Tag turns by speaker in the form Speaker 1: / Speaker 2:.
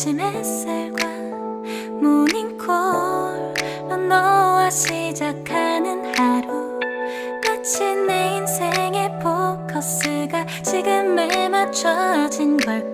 Speaker 1: 아침 햇살과 모닝콜로 너와 시작하는 하루, 마치 내 인생의 포커스가 지금에 맞춰진 걸까.